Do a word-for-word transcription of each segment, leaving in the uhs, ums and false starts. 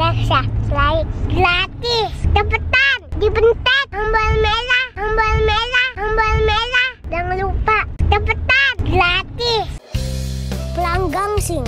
yang subscribe gratis. Cepetan, dibentak tombol merah, tombol merah, tombol merah. Jangan lupa, cepetan, gratis. Pulang gangsing.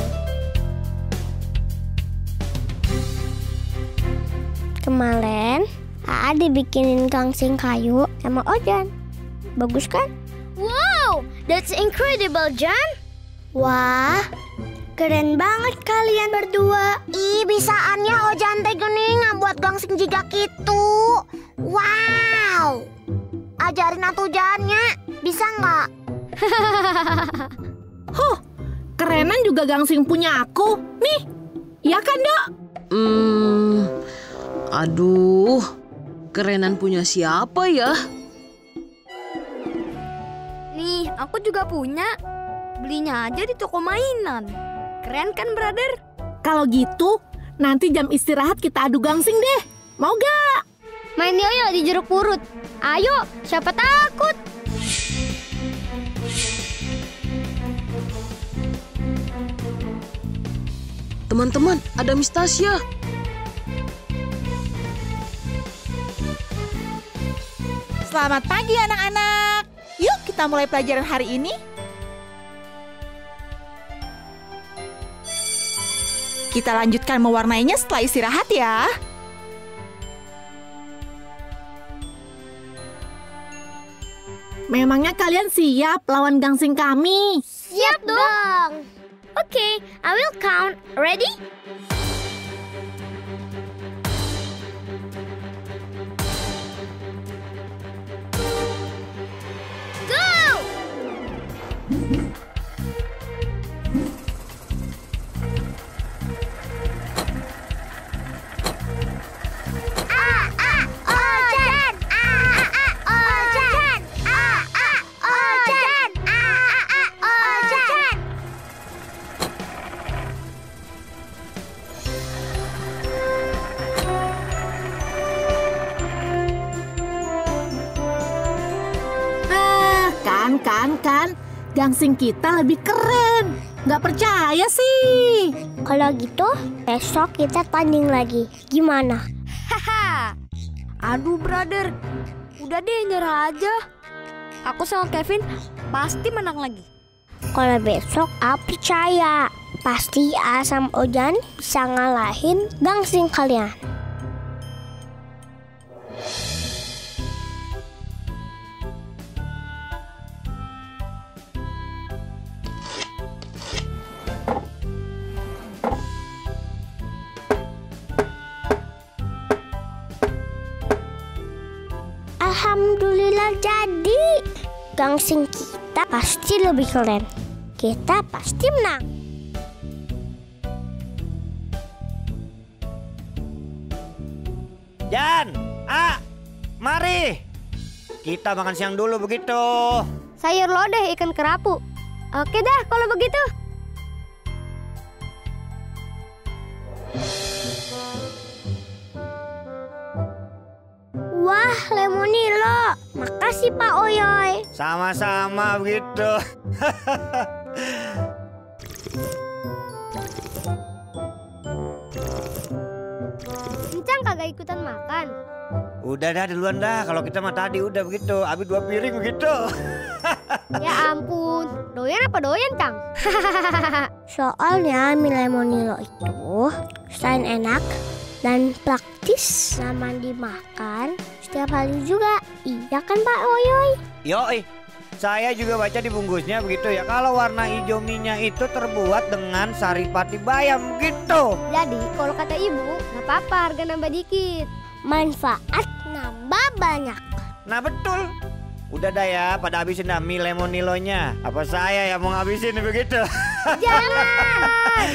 Kemarin A A dibikinin gangsing kayu sama Ojan. Bagus kan? Wow, that's incredible, Jan. Wah, keren banget kalian berdua. Ih, bisaannya Ojan teh geuning buat gangsing jiga kitu. Wow. Ajarin atuh Jannya, bisa nggak? Huh, kerenan juga gangsing punya aku. Nih, ya kan, Dok? Hmm, aduh, kerenan punya siapa ya? Nih, aku juga punya. Belinya aja di toko mainan. Keren kan, brother? Kalau gitu, nanti jam istirahat kita adu gangsing deh. Mau gak? Main yoyo di jeruk purut. Ayo, siapa takut? Teman-teman, ada Miss Tasya. Selamat pagi anak-anak. Yuk kita mulai pelajaran hari ini. Kita lanjutkan mewarnainya setelah istirahat ya. Memangnya kalian siap lawan gangsing kami? Siap dong. Okay, I will count. Ready? Kan, kan, gangsing kita lebih keren. Nggak percaya sih. Kalau gitu, besok kita tanding lagi. Gimana? Haha. Aduh, brother. Udah deh, nyerah aja. Aku sama Kevin pasti menang lagi. Kalau besok A percaya. Pasti A sama Ojan bisa ngalahin gangsing kalian. Alhamdulillah jadi. Gangsing kita pasti lebih keren. Kita pasti menang. Jan, A, mari. Kita makan siang dulu begitu. Sayur lodeh ikan kerapu. Oke dah kalau begitu. Wah, Lemonilo. Makasih Pak Oyoy. Sama-sama begitu. Encang kagak ikutan makan. Udah dah duluan dah. Kalau kita mah tadi udah begitu. Habis dua piring begitu. Ya ampun. Doyan apa doyan, Cang? Soalnya mie Lemonilo itu selain enak dan praktis, nyaman dimakan setiap hari juga. Iya kan Pak Oyoy? Yoi, saya juga baca di bungkusnya begitu ya. Kalau warna hijau mie-nya itu terbuat dengan saripati bayam begitu. Jadi kalau kata ibu, nggak apa-apa harga nambah dikit. Manfaat nambah banyak. Nah betul. Udah dah ya, pada habisin dah mie Lemonilonya. Apa saya yang mau ngabisin begitu? Jangan!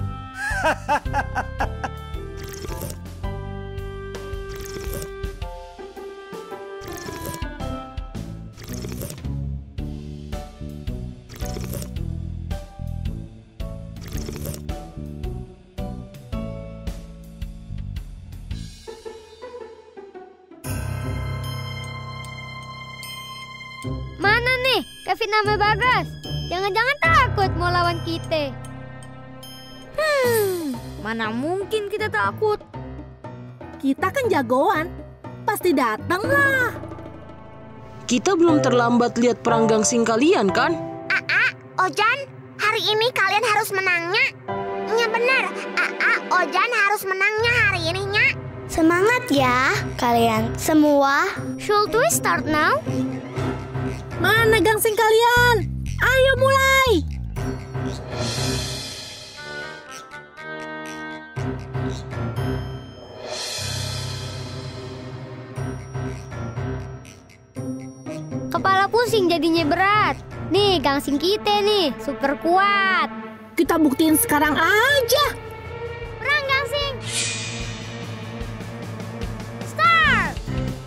Mana nih Kevin sama Bagas? Jangan-jangan takut mau lawan kita. Hmm, mana mungkin kita takut. Kita kan jagoan. Pasti datang lah. Kita belum terlambat lihat perang gangsing kalian kan? Aa, Ojan, hari ini kalian harus menangnya. Nya benar, Aa, Ojan harus menangnya hari ini, Nya. Semangat ya kalian semua. Should we start now? Mana gangsing kalian? Ayo mulai. Kepala pusing jadinya berat. Nih gangsing kita nih, super kuat. Kita buktiin sekarang aja. Perang gangsing. Start.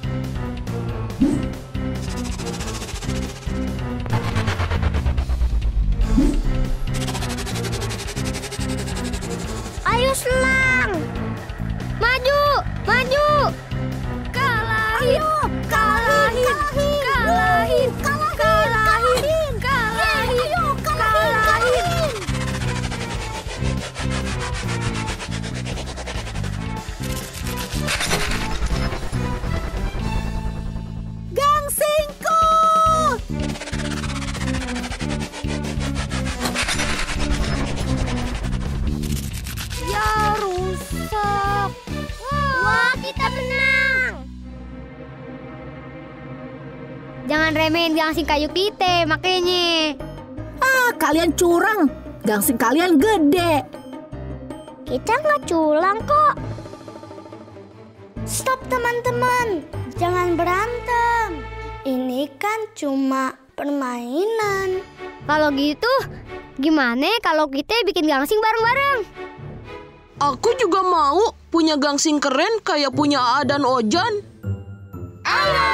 Ayo selang. Maju, maju. Kalahin, kalahin, kalahin, kalahin, kalahin, kalahin. Gangsingku. Ya rusak. Wah, kita menang. Jangan remehin gangsing kayu kita, makanya. Ah, kalian curang. Gangsing kalian gede. Kita nggak culang kok. Stop teman-teman, jangan berantem. Ini kan cuma permainan. Kalau gitu, gimana kalau kita bikin gangsing bareng-bareng? Aku juga mau punya gangsing keren kayak punya A dan Ojan. Ayo